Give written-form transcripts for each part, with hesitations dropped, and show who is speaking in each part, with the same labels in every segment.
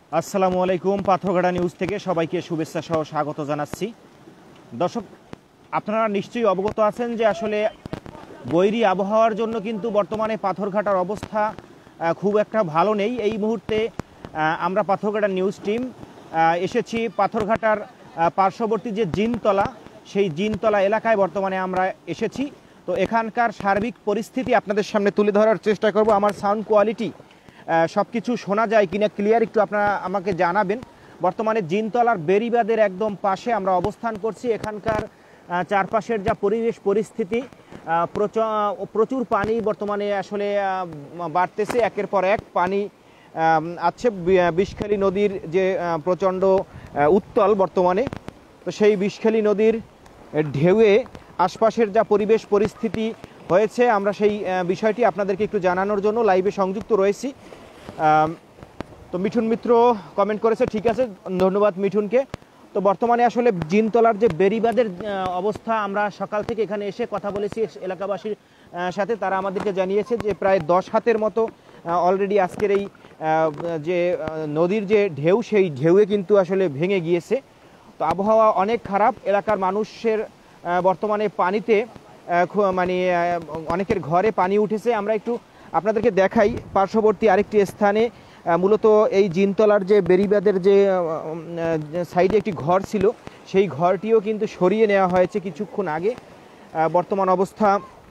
Speaker 1: আসসালামু আলাইকুম। পাথরঘাটা নিউজ থেকে সবাইকে শুভেচ্ছা সহ স্বাগত জানাচ্ছি। দর্শক, আপনারা নিশ্চয়ই অবগত আছেন যে আসলে বৈরী আবহাওয়ার জন্য কিন্তু বর্তমানে পাথরঘাটার অবস্থা খুব একটা ভালো নেই। এই মুহূর্তে আমরা পাথরঘাটা নিউজ টিম এসেছি পাথরঘাটার পার্শ্ববর্তী যে জিনতলা, সেই জিনতলা এলাকায় বর্তমানে আমরা এসেছি। তো এখানকার সার্বিক পরিস্থিতি আপনাদের সামনে তুলে ধরার চেষ্টা করব। আমার সাউন্ড কোয়ালিটি সব কিছু শোনা যায় কিনা ক্লিয়ার একটু আপনারা আমাকে জানাবেন। বর্তমানে জিনতলার বেড়িবাঁধের একদম পাশে আমরা অবস্থান করছি। এখানকার চারপাশের যা পরিবেশ পরিস্থিতি, প্রচুর পানি বর্তমানে আসলে বাড়তেছে, একের পর এক পানি আছে। বিষখালী নদীর যে প্রচণ্ড উত্তাল বর্তমানে, তো সেই বিষখালী নদীর ঢেউয়ে আশপাশের যা পরিবেশ পরিস্থিতি হয়েছে, আমরা সেই বিষয়টি আপনাদেরকে একটু জানানোর জন্য লাইভে সংযুক্ত রয়েছি। তো মিঠুন মিত্র কমেন্ট করেছে, ঠিক আছে, ধন্যবাদ মিঠুনকে। তো বর্তমানে আসলে জিনতলার যে বেড়িবাঁধের অবস্থা, আমরা সকাল থেকে এখানে এসে কথা বলেছি এলাকাবাসীর সাথে। তারা আমাদেরকে জানিয়েছে যে প্রায় 10 হাতের মতো অলরেডি আজকের এই যে নদীর যে ঢেউ, সেই ঢেউয়ে কিন্তু আসলে ভেঙে গিয়েছে। তো আবহাওয়া অনেক খারাপ। এলাকার মানুষের বর্তমানে পানিতে মানে অনেকের ঘরে পানি উঠেছে। আমরা একটু আপনাদেরকে দেখাই পার্শ্ববর্তী আরেকটি স্থানে, মূলত এই জিনতলার যে বেড়িবাঁধের যে সাইডে একটি ঘর ছিল, সেই ঘরটিও কিন্তু সরিয়ে নেওয়া হয়েছে কিছুক্ষণ আগে। বর্তমান অবস্থা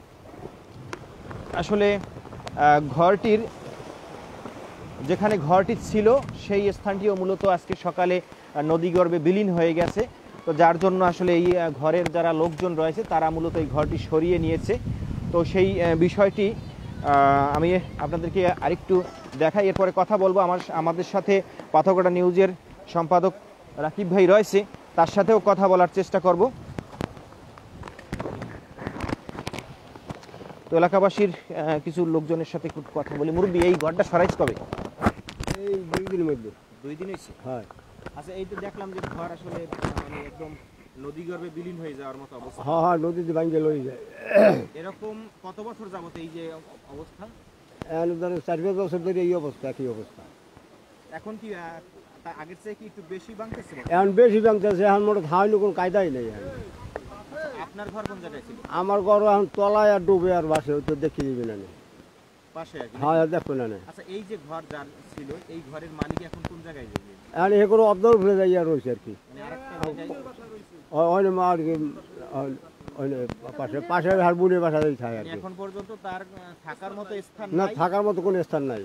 Speaker 1: আসলে ঘরটির, যেখানে ঘরটি ছিল সেই স্থানটিও মূলত আজকে সকালে নদীগর্ভে বিলীন হয়ে গেছে। তো যার জন্য আসলে এই ঘরের যারা লোকজন রয়েছে তারা মূলত এই ঘরটি সরিয়ে নিয়েছে। তো সেই বিষয়টি আমি আপনাদেরকে আরেকটু দেখাই, এরপরে কথা বলবো। আমাদের সাথে পাথরঘাটা নিউজের সম্পাদক রাকিব ভাই রয়েছে, তার সাথেও কথা বলার চেষ্টা করব। তো এলাকাবাসীর কিছু লোকজনের সাথে একটু কথা বলি। মুরব্বী, এই ঘরটা সরাইছ কবে?
Speaker 2: এই 2 দিনের মধ্যে।
Speaker 1: 2 দিন হয়েছে?
Speaker 2: হ্যাঁ।
Speaker 1: আচ্ছা, এই তো দেখলাম যে ঘর আসলে মানে একদম নদীগর্ভে বিলীন হয়ে যাওয়ার মতো অবস্থা।
Speaker 2: হ্যাঁ হ্যাঁ, নদীতে ভাঙ্গে লই যায়।
Speaker 1: এরকম কত বছর যাবত এই যে অবস্থা?
Speaker 2: এখন ধরেন 4-5 বছর ধরে এই অবস্থা, একই অবস্থা।
Speaker 1: এখন কি আগের চেয়ে কি একটু বেশি ভাঙতেছে?
Speaker 2: এখন বেশি ভাঙতেছে, এখন মোটে ধাওয়ানো কোনো কায়দাই নেই।
Speaker 1: আপনার ঘর কোন জায়গায় ছিল?
Speaker 2: আমার ঘর এখন তলায় আর ডুবে আর বাসে, তো দেখি দিবি না।
Speaker 1: পাশে আর কি?
Speaker 2: হ্যাঁ, দেখো না।
Speaker 1: আচ্ছা, এই যে ঘর যার ছিল, এই ঘরের মালিক এখন কোন জায়গায় যাবে?
Speaker 2: এখন এ করে অর্ধর ঘুরে যাই আর রয়েছে আর কি।
Speaker 1: মানে আরেকটা জায়গায়
Speaker 2: আর কি পাশে পাশে আর বুড়ির বাসা থাকে আর কি।
Speaker 1: এখন পর্যন্ত তার থাকার মতো স্থান
Speaker 2: না,
Speaker 1: নাই?
Speaker 2: থাকার মতো কোনো স্থান নাই।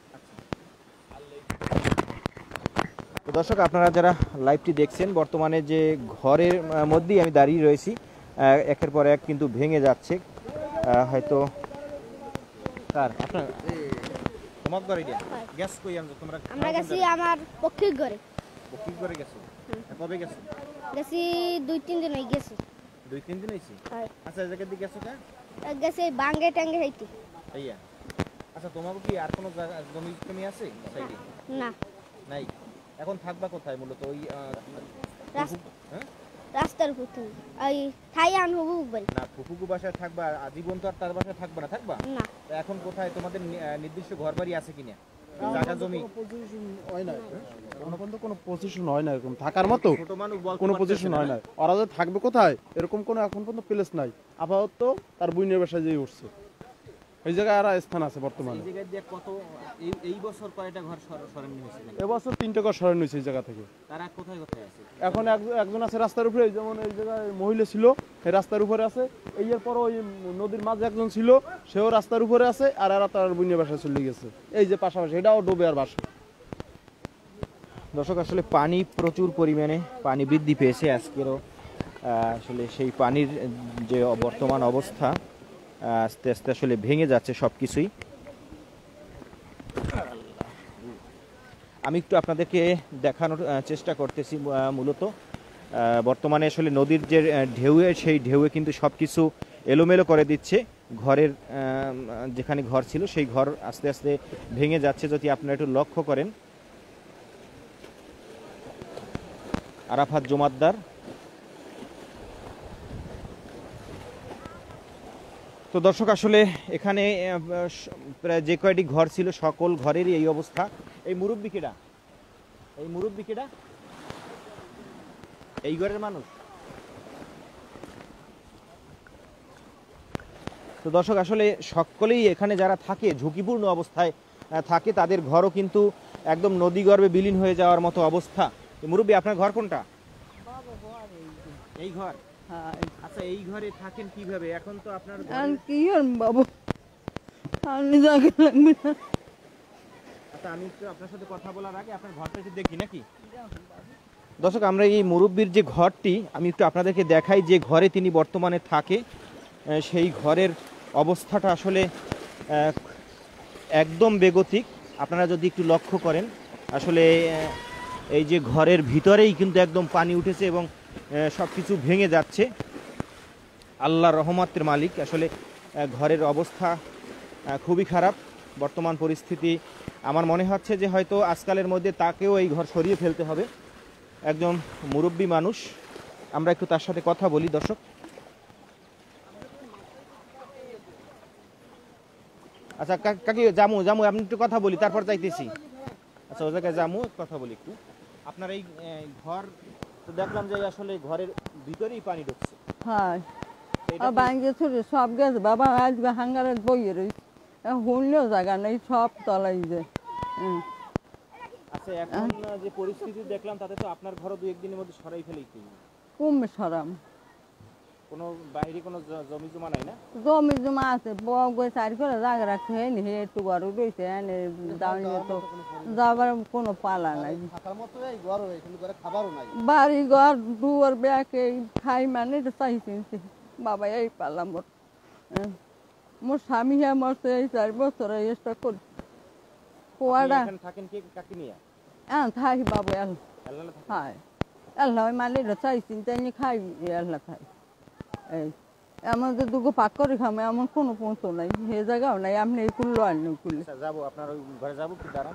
Speaker 1: তো দর্শক, আপনারা যারা লাইভটি দেখছেন, বর্তমানে যে ঘরের মধ্যেই আমি দাঁড়িয়ে রয়েছি, একের পর এক কিন্তু ভেঙে যাচ্ছে। হয়তো কার আপনার তোমার ঘরে গ্যাস কই আনছো তোমরা?
Speaker 3: আমরা গেছি আমার পক্ষিক ঘরে।
Speaker 1: পক্ষিক ঘরে গেছো? কবে গেছো?
Speaker 3: গেছি 2-3 দিন হয়ে গেছে।
Speaker 1: 2-3 দিন হইছে? আচ্ছা, এই জায়গা দিয়ে গেছো কা?
Speaker 3: গেছে বাঙ্গে টাঙ্গে হইতে।
Speaker 1: ভাইয়া, আচ্ছা, তোমার কি আর কোনো জমি জমি আছে সাইডে?
Speaker 3: না,
Speaker 1: নাই। এখন থাকবা কোথায় মূলত? ওই হ্যাঁ,
Speaker 3: রাস্তার উপর থেকে ওই থাইয়ান হবু বল
Speaker 1: না, ফুফুকু বাসায় থাকবা আজীবন? তো আর তার বাসায় থাকবা না? থাকবা
Speaker 3: না।
Speaker 1: তো এখন কোথায়? তোমাদের নির্দিষ্ট ঘর বাড়ি আছে কিনা? জায়গা জমি
Speaker 4: হয় না, কোনো পজিশন হয় না এরকম থাকার মতো,
Speaker 1: ছোট মানুষ বলতে
Speaker 4: কোনো
Speaker 1: পারতেছে
Speaker 4: পজিশন
Speaker 1: না।
Speaker 4: হয় না। ওরা যে থাকবে কোথায় এরকম কোনো এখন পর্যন্ত প্লেস নাই। আপাতত তার বুইনের বাসায় যেয়ে উঠছে, ওই জায়গায় আর স্থান আছে বর্তমানে।
Speaker 1: এই জায়গায় দিয়ে কত এই বছর কয়টা ঘর সরানো হয়েছে?
Speaker 4: এবছর 3টা ঘর সরানো হয়েছে এই জায়গা থেকে।
Speaker 1: তারা কোথায় কোথায় আছে?
Speaker 4: এখন একজন আছে রাস্তার উপরে, যেমন এই জায়গায় মহিলা ছিল, এই রাস্তার উপরে আছে। এই এরপর ওই নদীর মাঝে একজন ছিল, সেও রাস্তার উপরে আছে। আর এরা তার বুইনের বাসায় চলে গেছে, এই যে পাশাপাশি, এটাও ডুবে আর বাসা।
Speaker 1: দর্শক, আসলে পানি প্রচুর পরিমাণে পানি বৃদ্ধি পেয়েছে আজকেরও। আসলে সেই পানির যে বর্তমান অবস্থা, আস্তে আস্তে আসলে ভেঙে যাচ্ছে সব কিছুই। আমি একটু আপনাদেরকে দেখানোর চেষ্টা করতেছি। মূলত বর্তমানে আসলে নদীর যে ঢেউয়ে, সেই ঢেউয়ে কিন্তু সব কিছু এলোমেলো করে দিচ্ছে। ঘরের যেখানে ঘর ছিল সেই ঘর আস্তে আস্তে ভেঙে যাচ্ছে। যদি আপনারা একটু লক্ষ্য করেন, আরাফাত জমাদ্দার। তো দর্শক, আসলে এখানে প্রায় যে কয়টি ঘর ছিল সকল ঘরেরই এই অবস্থা। এই মুরব্বি কেডা? এই মুরব্বী কেডা? এই ঘরের মানুষ? তো দর্শক আসলে সকলেই এখানে যারা থাকে ঝুঁকিপূর্ণ অবস্থায় থাকে, তাদের ঘরও কিন্তু একদম নদীগর্ভে বিলীন হয়ে যাওয়ার মতো অবস্থা। মুরব্বী, আপনার ঘর কোনটা? এই ঘর? আচ্ছা, এই ঘরে থাকেন কিভাবে? এখন তো আপনার
Speaker 5: কি বাবু, আমি যাকে লাগবে না।
Speaker 1: আচ্ছা, আমি একটু আপনার সাথে কথা বলার আগে আপনার ঘরটা একটু দেখি নাকি। দর্শক, আমরা এই মুরব্বীর যে ঘরটি আমি একটু আপনাদেরকে দেখাই, যে ঘরে তিনি বর্তমানে থাকে সেই ঘরের অবস্থাটা আসলে একদম বেগতিক। আপনারা যদি একটু লক্ষ্য করেন, আসলে এই যে ঘরের ভিতরেই কিন্তু একদম পানি উঠেছে এবং সব কিছু ভেঙে যাচ্ছে। আল্লাহর রহমতের মালিক। আসলে ঘরের অবস্থা খুবই খারাপ বর্তমান পরিস্থিতি। আমার মনে হচ্ছে যে হয়তো আজকালের মধ্যে তাকেও এই ঘর সরিয়ে ফেলতে হবে। একজন মুরব্বী মানুষ, আমরা একটু তার সাথে কথা বলি। দর্শক, আচ্ছা কাকি, জামু জামু আপনি একটু কথা বলি, তারপর যাইতেছি। আচ্ছা, ও জায়গায় জামু, কথা বলি একটু। আপনার এই ঘর তো দেখলাম যে আসলে ঘরের ভিতরেই পানি ঢুকছে।
Speaker 5: হ্যাঁ, ব্যাংকে ছুটে সব গেছে বাবা, আজকে হাঙ্গারে বইয়ে রয়েছে, শুনলেও জায়গা নেই, সব তলাই যায়।
Speaker 1: আচ্ছা, এখন যে পরিস্থিতি দেখলাম তাতে তো আপনার ঘরও 2-1 দিনের মধ্যে সরাই ফেলেই
Speaker 5: কমবে সরাম।
Speaker 1: কোনো বাইরে কোনো জমি জমা নাই না?
Speaker 5: জমি জমা আছে, বউ চারি করে জায়গা রাখছে, হে একটু ঘর রয়েছে, দাঁড়িয়ে তো যাবার কোনো পালা নাই। বাড়ি ঘর দুয়ার ব্যাকে খাই মানে চাইছি বাবা, এই পালাম। মোর স্বামী হ্যাঁ মরছে এই 4 বছর চেষ্টা করি কুয়াটা
Speaker 1: থাকেন কি কাকি নিয়ে?
Speaker 5: থাকি বাবু, হ্যাঁ আল্লাহ মালিক চাইছি তাই খাই, আল্লাহ খাই। এই আমাদের দুগো পাক করে খামে এমন কোনো পৌঁছ নাই, সে জায়গাও নাই। আপনি এই কুল্লো আন কুল্লে
Speaker 1: যাবো, আপনার ওই ঘরে যাবো, কি দাঁড়ান।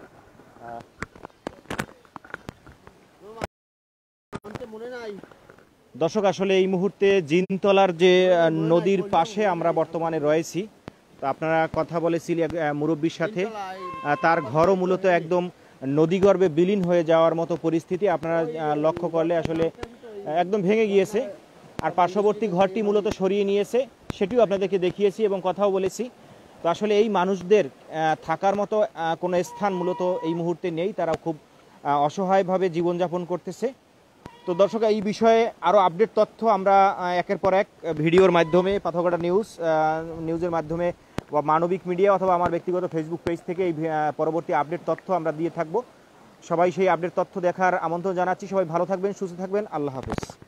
Speaker 1: দর্শক, আসলে এই মুহূর্তে জিনতলার যে নদীর পাশে আমরা বর্তমানে রয়েছি। তো আপনারা কথা বলেছিলেন মুরব্বীর সাথে, তার ঘরও মূলত একদম নদীগর্ভে বিলীন হয়ে যাওয়ার মতো পরিস্থিতি। আপনারা লক্ষ্য করলে আসলে একদম ভেঙে গিয়েছে। আর পার্শ্ববর্তী ঘরটি মূলত সরিয়ে নিয়েছে, সেটিও আপনাদেরকে দেখিয়েছি এবং কথাও বলেছি। তো আসলে এই মানুষদের থাকার মতো কোনো স্থান মূলত এই মুহূর্তে নেই, তারা খুব অসহায়ভাবে জীবনযাপন করতেছে। তো দর্শক, এই বিষয়ে আরও আপডেট তথ্য আমরা একের পর এক ভিডিওর মাধ্যমে, পাথরঘাটা নিউজের মাধ্যমে বা মানবিক মিডিয়া অথবা আমার ব্যক্তিগত ফেসবুক পেজ থেকে এই পরবর্তী আপডেট তথ্য আমরা দিয়ে থাকব। সবাই সেই আপডেট তথ্য দেখার আমন্ত্রণ জানাচ্ছি। সবাই ভালো থাকবেন, সুস্থ থাকবেন। আল্লাহ হাফেজ।